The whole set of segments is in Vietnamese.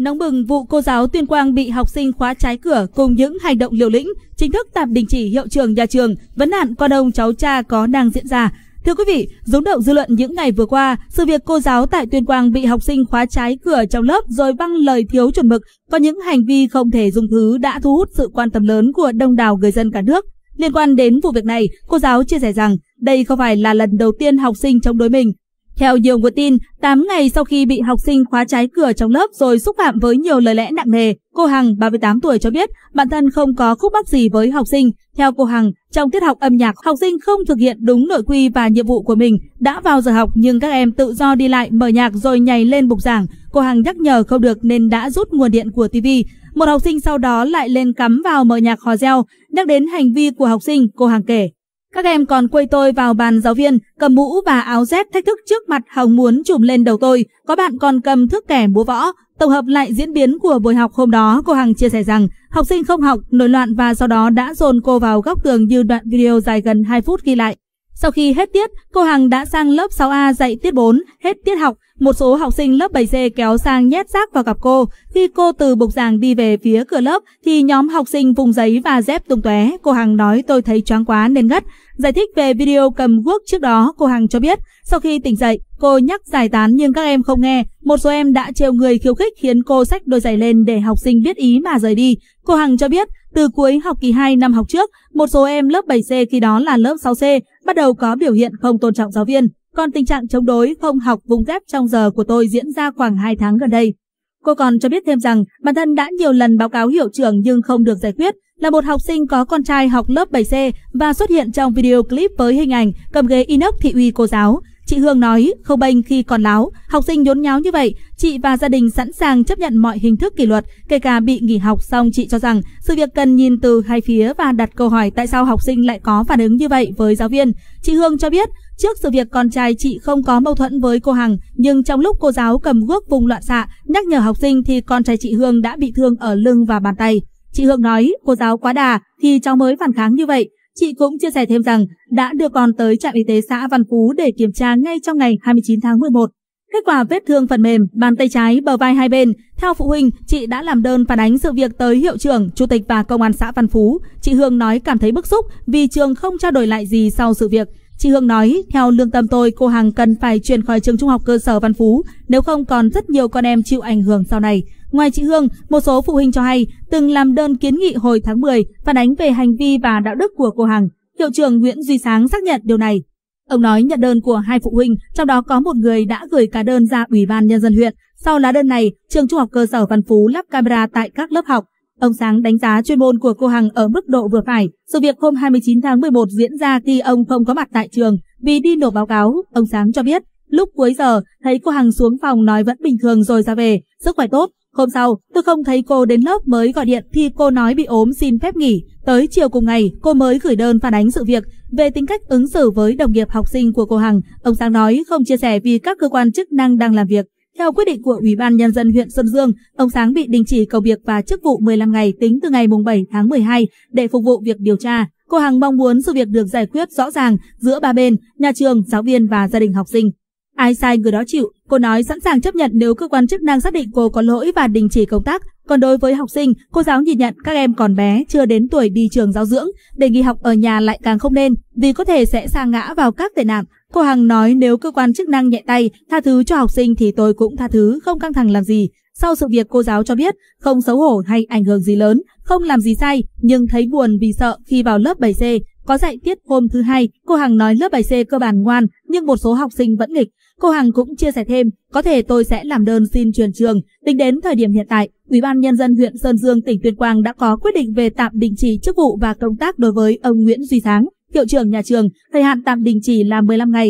Nóng bừng vụ cô giáo Tuyên Quang bị học sinh khóa trái cửa cùng những hành động liều lĩnh, chính thức tạm đình chỉ hiệu trưởng nhà trường, vấn nạn con ông cháu cha có đang diễn ra. Thưa quý vị, rúng động dư luận những ngày vừa qua, sự việc cô giáo tại Tuyên Quang bị học sinh khóa trái cửa trong lớp rồi văng lời thiếu chuẩn mực, có những hành vi không thể dung thứ đã thu hút sự quan tâm lớn của đông đảo người dân cả nước. Liên quan đến vụ việc này, cô giáo chia sẻ rằng đây không phải là lần đầu tiên học sinh chống đối mình. Theo nhiều nguồn tin, 8 ngày sau khi bị học sinh khóa trái cửa trong lớp rồi xúc phạm với nhiều lời lẽ nặng nề, cô Hằng, 38 tuổi cho biết bản thân không có khúc mắc gì với học sinh. Theo cô Hằng, trong tiết học âm nhạc, học sinh không thực hiện đúng nội quy và nhiệm vụ của mình, đã vào giờ học nhưng các em tự do đi lại mở nhạc rồi nhảy lên bục giảng. Cô Hằng nhắc nhở không được nên đã rút nguồn điện của TV. Một học sinh sau đó lại lên cắm vào mở nhạc hò reo. Nhắc đến hành vi của học sinh, cô Hằng kể: các em còn quây tôi vào bàn giáo viên, cầm mũ và áo Z thách thức trước mặt hòng muốn trùm lên đầu tôi. Có bạn còn cầm thước kẻ múa võ. Tổng hợp lại diễn biến của buổi học hôm đó, cô Hằng chia sẻ rằng học sinh không học, nổi loạn và sau đó đã dồn cô vào góc tường như đoạn video dài gần 2 phút ghi lại. Sau khi hết tiết, cô Hằng đã sang lớp 6A dạy tiết 4, hết tiết học. Một số học sinh lớp 7C kéo sang nhét rác vào gặp cô. Khi cô từ bục giảng đi về phía cửa lớp thì nhóm học sinh vung giấy và dép tung tóe. Cô Hằng nói tôi thấy choáng quá nên ngất. Giải thích về video cầm guốc trước đó, cô Hằng cho biết sau khi tỉnh dậy, cô nhắc giải tán nhưng các em không nghe. Một số em đã trêu người khiêu khích khiến cô xách đôi giày lên để học sinh biết ý mà rời đi. Cô Hằng cho biết từ cuối học kỳ 2 năm học trước, một số em lớp 7C khi đó là lớp 6C bắt đầu có biểu hiện không tôn trọng giáo viên. Còn tình trạng chống đối không học vùng dép trong giờ của tôi diễn ra khoảng 2 tháng gần đây. Cô còn cho biết thêm rằng bản thân đã nhiều lần báo cáo hiệu trưởng nhưng không được giải quyết. Là một học sinh có con trai học lớp 7C và xuất hiện trong video clip với hình ảnh cầm ghế inox thị uy cô giáo. Chị Hương nói không bênh khi còn láo, học sinh nhốn nháo như vậy, chị và gia đình sẵn sàng chấp nhận mọi hình thức kỷ luật, kể cả bị nghỉ học. Song chị cho rằng sự việc cần nhìn từ hai phía và đặt câu hỏi tại sao học sinh lại có phản ứng như vậy với giáo viên. Chị Hương cho biết trước sự việc con trai chị không có mâu thuẫn với cô Hằng, nhưng trong lúc cô giáo cầm guốc vùng loạn xạ nhắc nhở học sinh thì con trai chị Hương đã bị thương ở lưng và bàn tay. Chị Hương nói cô giáo quá đà thì cháu mới phản kháng như vậy. Chị cũng chia sẻ thêm rằng đã đưa con tới trạm y tế xã Văn Phú để kiểm tra ngay trong ngày 29 tháng 11. Kết quả vết thương phần mềm, bàn tay trái, bờ vai hai bên. Theo phụ huynh, chị đã làm đơn phản ánh sự việc tới hiệu trưởng, chủ tịch và công an xã Văn Phú. Chị Hương nói cảm thấy bức xúc vì trường không trao đổi lại gì sau sự việc. Chị Hương nói, theo lương tâm tôi, cô Hằng cần phải chuyển khỏi trường trung học cơ sở Văn Phú, nếu không còn rất nhiều con em chịu ảnh hưởng sau này. Ngoài chị Hương, một số phụ huynh cho hay từng làm đơn kiến nghị hồi tháng 10 phản ánh về hành vi và đạo đức của cô Hằng. Hiệu trưởng Nguyễn Duy Sáng xác nhận điều này. Ông nói nhận đơn của 2 phụ huynh, trong đó có một người đã gửi cá đơn ra Ủy ban Nhân dân huyện. Sau lá đơn này, trường trung học cơ sở Văn Phú lắp camera tại các lớp học. Ông Sáng đánh giá chuyên môn của cô Hằng ở mức độ vừa phải. Sự việc hôm 29 tháng 11 diễn ra khi ông không có mặt tại trường vì đi nộp báo cáo. Ông Sáng cho biết lúc cuối giờ thấy cô Hằng xuống phòng nói vẫn bình thường rồi ra về, sức khỏe tốt. Hôm sau, tôi không thấy cô đến lớp mới gọi điện thì cô nói bị ốm xin phép nghỉ. Tới chiều cùng ngày, cô mới gửi đơn phản ánh sự việc. Về tính cách ứng xử với đồng nghiệp học sinh của cô Hằng, ông Sáng nói không chia sẻ vì các cơ quan chức năng đang làm việc. Theo quyết định của Ủy ban Nhân dân huyện Sơn Dương, ông Sáng bị đình chỉ công việc và chức vụ 15 ngày tính từ ngày 7 tháng 12 để phục vụ việc điều tra. Cô Hằng mong muốn sự việc được giải quyết rõ ràng giữa ba bên, nhà trường, giáo viên và gia đình học sinh. Ai sai người đó chịu, cô nói sẵn sàng chấp nhận nếu cơ quan chức năng xác định cô có lỗi và đình chỉ công tác. Còn đối với học sinh, cô giáo nhìn nhận các em còn bé, chưa đến tuổi đi trường giáo dưỡng, để nghỉ học ở nhà lại càng không nên, vì có thể sẽ sa ngã vào các tệ nạn. Cô Hằng nói nếu cơ quan chức năng nhẹ tay, tha thứ cho học sinh thì tôi cũng tha thứ, không căng thẳng làm gì. Sau sự việc cô giáo cho biết không xấu hổ hay ảnh hưởng gì lớn, không làm gì sai, nhưng thấy buồn vì sợ khi vào lớp 7C. Có dạy tiết hôm thứ Hai, cô Hằng nói lớp 7C cơ bản ngoan, nhưng một số học sinh vẫn nghịch. Cô Hằng cũng chia sẻ thêm, có thể tôi sẽ làm đơn xin chuyển trường. Tính đến thời điểm hiện tại, Ủy ban Nhân dân huyện Sơn Dương, tỉnh Tuyên Quang đã có quyết định về tạm đình chỉ chức vụ và công tác đối với ông Nguyễn Duy Sáng, hiệu trưởng nhà trường. Thời hạn tạm đình chỉ là 15 ngày.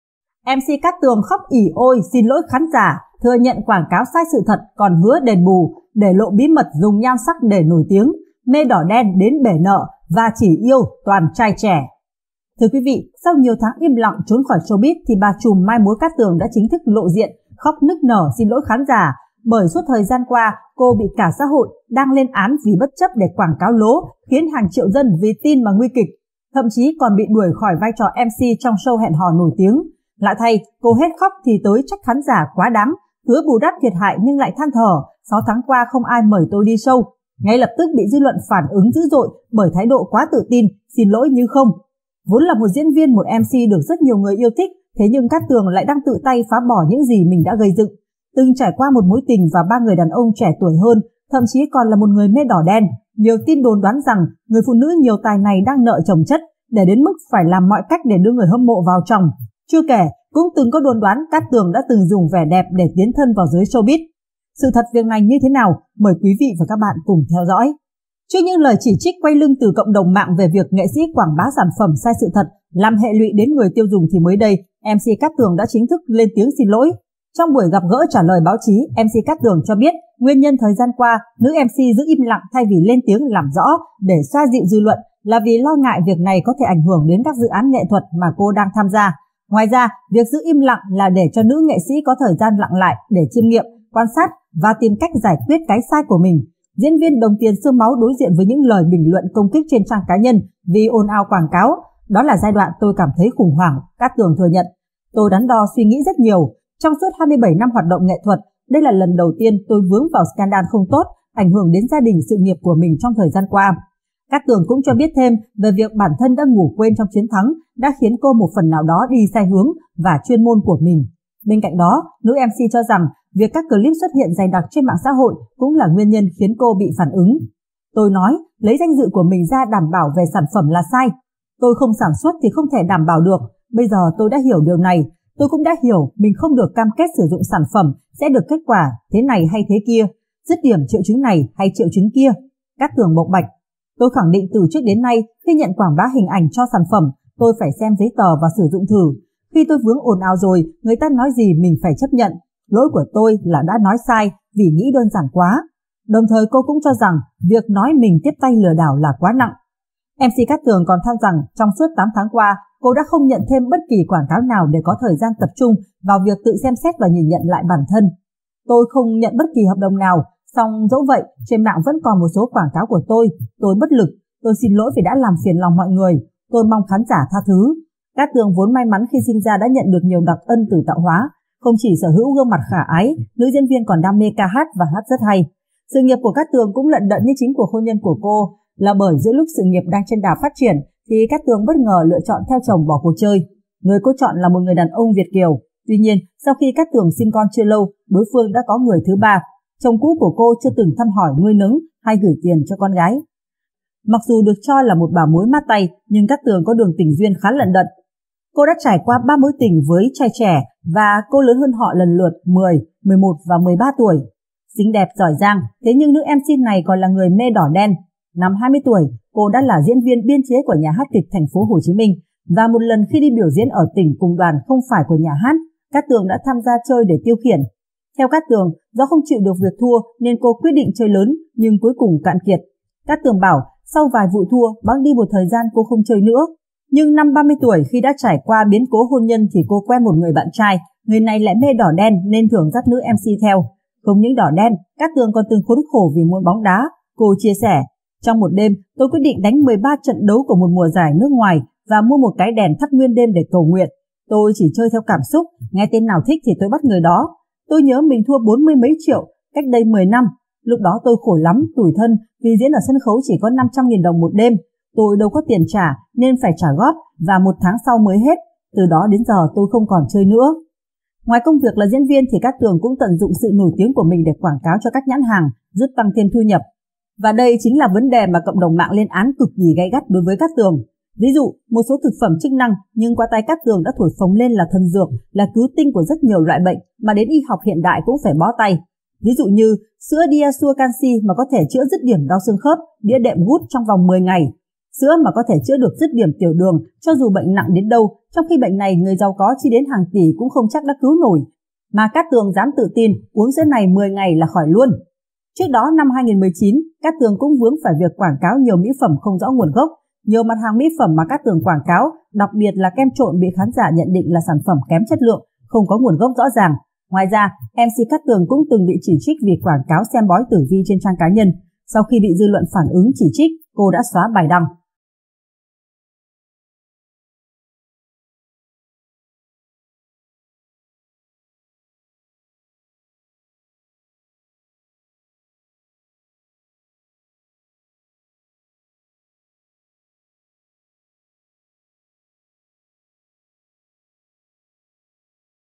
MC Cát Tường khóc ỉ ôi xin lỗi khán giả, thừa nhận quảng cáo sai sự thật còn hứa đền bù, để lộ bí mật dùng nhan sắc để nổi tiếng, mê đỏ đen đến bể nợ và chỉ yêu toàn trai trẻ. Thưa quý vị, sau nhiều tháng im lặng trốn khỏi showbiz thì bà trùm mai mối Cát Tường đã chính thức lộ diện, khóc nức nở xin lỗi khán giả, bởi suốt thời gian qua cô bị cả xã hội đang lên án vì bất chấp để quảng cáo lố, khiến hàng triệu dân vì tin mà nguy kịch, thậm chí còn bị đuổi khỏi vai trò MC trong show hẹn hò nổi tiếng. Lạ thay, cô hết khóc thì tới trách khán giả quá đáng, hứa bù đắp thiệt hại nhưng lại than thở 6 tháng qua không ai mời tôi đi show. Ngay lập tức bị dư luận phản ứng dữ dội bởi thái độ quá tự tin, xin lỗi như không. Vốn là một diễn viên, một MC được rất nhiều người yêu thích, thế nhưng Cát Tường lại đang tự tay phá bỏ những gì mình đã gây dựng. Từng trải qua một mối tình và 3 người đàn ông trẻ tuổi hơn, thậm chí còn là một người mê đỏ đen. Nhiều tin đồn đoán rằng người phụ nữ nhiều tài này đang nợ chồng chất, để đến mức phải làm mọi cách để đưa người hâm mộ vào chồng. Chưa kể, cũng từng có đồn đoán Cát Tường đã từng dùng vẻ đẹp để tiến thân vào giới showbiz. Sự thật việc này như thế nào? Mời quý vị và các bạn cùng theo dõi. Trước những lời chỉ trích quay lưng từ cộng đồng mạng về việc nghệ sĩ quảng bá sản phẩm sai sự thật, làm hệ lụy đến người tiêu dùng thì mới đây, MC Cát Tường đã chính thức lên tiếng xin lỗi. Trong buổi gặp gỡ trả lời báo chí, MC Cát Tường cho biết nguyên nhân thời gian qua nữ MC giữ im lặng thay vì lên tiếng làm rõ để xoa dịu dư luận là vì lo ngại việc này có thể ảnh hưởng đến các dự án nghệ thuật mà cô đang tham gia. Ngoài ra, việc giữ im lặng là để cho nữ nghệ sĩ có thời gian lặng lại để chiêm nghiệm, quan sát và tìm cách giải quyết cái sai của mình. Diễn viên đồng tiền xương máu đối diện với những lời bình luận công kích trên trang cá nhân vì ồn ào quảng cáo. Đó là giai đoạn tôi cảm thấy khủng hoảng, Cát Tường thừa nhận. Tôi đắn đo suy nghĩ rất nhiều. Trong suốt 27 năm hoạt động nghệ thuật, đây là lần đầu tiên tôi vướng vào scandal không tốt, ảnh hưởng đến gia đình sự nghiệp của mình trong thời gian qua. Cát Tường cũng cho biết thêm về việc bản thân đã ngủ quên trong chiến thắng đã khiến cô một phần nào đó đi sai hướng và chuyên môn của mình. Bên cạnh đó, nữ MC cho rằng việc các clip xuất hiện dày đặc trên mạng xã hội cũng là nguyên nhân khiến cô bị phản ứng. Tôi nói, lấy danh dự của mình ra đảm bảo về sản phẩm là sai. Tôi không sản xuất thì không thể đảm bảo được. Bây giờ tôi đã hiểu điều này. Tôi cũng đã hiểu mình không được cam kết sử dụng sản phẩm sẽ được kết quả thế này hay thế kia, dứt điểm triệu chứng này hay triệu chứng kia. Cát Tường bộc bạch. Tôi khẳng định từ trước đến nay khi nhận quảng bá hình ảnh cho sản phẩm, tôi phải xem giấy tờ và sử dụng thử. Khi tôi vướng ồn ào rồi, người ta nói gì mình phải chấp nhận. Lỗi của tôi là đã nói sai vì nghĩ đơn giản quá. Đồng thời cô cũng cho rằng việc nói mình tiếp tay lừa đảo là quá nặng. MC Cát Tường còn than rằng trong suốt 8 tháng qua, cô đã không nhận thêm bất kỳ quảng cáo nào để có thời gian tập trung vào việc tự xem xét và nhìn nhận lại bản thân. Tôi không nhận bất kỳ hợp đồng nào, song dẫu vậy, trên mạng vẫn còn một số quảng cáo của tôi bất lực, tôi xin lỗi vì đã làm phiền lòng mọi người, tôi mong khán giả tha thứ. Cát Tường vốn may mắn khi sinh ra đã nhận được nhiều đặc ân từ tạo hóa, không chỉ sở hữu gương mặt khả ái, nữ diễn viên còn đam mê ca hát và hát rất hay. Sự nghiệp của Cát Tường cũng lận đận như chính cuộc hôn nhân của cô, là bởi giữa lúc sự nghiệp đang trên đà phát triển thì Cát Tường bất ngờ lựa chọn theo chồng bỏ cuộc chơi. Người cô chọn là một người đàn ông Việt kiều. Tuy nhiên, sau khi Cát Tường sinh con chưa lâu, đối phương đã có người thứ ba. Chồng cũ của cô chưa từng thăm hỏi, nuôi nấng hay gửi tiền cho con gái. Mặc dù được cho là một bảo mối mát tay, nhưng Cát Tường có đường tình duyên khá lận đận. Cô đã trải qua 3 mối tình với trai trẻ và cô lớn hơn họ lần lượt 10, 11 và 13 tuổi. Xinh đẹp giỏi giang, thế nhưng nữ MC này còn là người mê đỏ đen. Năm 20 tuổi, cô đã là diễn viên biên chế của nhà hát kịch thành phố Hồ Chí Minh và một lần khi đi biểu diễn ở tỉnh cùng đoàn không phải của nhà hát, Cát Tường đã tham gia chơi để tiêu khiển. Theo Cát Tường, do không chịu được việc thua nên cô quyết định chơi lớn nhưng cuối cùng cạn kiệt. Cát Tường bảo sau vài vụ thua, bẵng đi một thời gian cô không chơi nữa. Nhưng năm 30 tuổi khi đã trải qua biến cố hôn nhân thì cô quen một người bạn trai, người này lại mê đỏ đen nên thường dắt nữ MC theo. Không những đỏ đen, Cát Tường còn từng khốn khổ vì môn bóng đá. Cô chia sẻ, trong một đêm tôi quyết định đánh 13 trận đấu của một mùa giải nước ngoài và mua một cái đèn thắp nguyên đêm để cầu nguyện. Tôi chỉ chơi theo cảm xúc, nghe tên nào thích thì tôi bắt người đó. Tôi nhớ mình thua 40 mấy triệu cách đây 10 năm. Lúc đó tôi khổ lắm, tủi thân vì diễn ở sân khấu chỉ có 500.000 đồng một đêm. Tôi đâu có tiền trả nên phải trả góp và 1 tháng sau mới hết. Từ đó đến giờ tôi không còn chơi nữa. Ngoài công việc là diễn viên thì Cát Tường cũng tận dụng sự nổi tiếng của mình để quảng cáo cho các nhãn hàng, giúp tăng thêm thu nhập. Và đây chính là vấn đề mà cộng đồng mạng lên án cực kỳ gay gắt đối với Cát Tường. Ví dụ, một số thực phẩm chức năng nhưng qua tay Cát Tường đã thổi phồng lên là thần dược, là cứu tinh của rất nhiều loại bệnh mà đến y học hiện đại cũng phải bó tay. Ví dụ như sữa Diasua Canxi mà có thể chữa dứt điểm đau xương khớp, đĩa đệm gút trong vòng 10 ngày. Sữa mà có thể chữa được dứt điểm tiểu đường cho dù bệnh nặng đến đâu, trong khi bệnh này người giàu có chi đến hàng tỷ cũng không chắc đã cứu nổi. Mà Cát Tường dám tự tin uống sữa này 10 ngày là khỏi luôn. Trước đó năm 2019, Cát Tường cũng vướng phải việc quảng cáo nhiều mỹ phẩm không rõ nguồn gốc. Nhiều mặt hàng mỹ phẩm mà Cát Tường quảng cáo, đặc biệt là kem trộn bị khán giả nhận định là sản phẩm kém chất lượng, không có nguồn gốc rõ ràng. Ngoài ra, MC Cát Tường cũng từng bị chỉ trích vì quảng cáo xem bói tử vi trên trang cá nhân. Sau khi bị dư luận phản ứng chỉ trích, cô đã xóa bài đăng.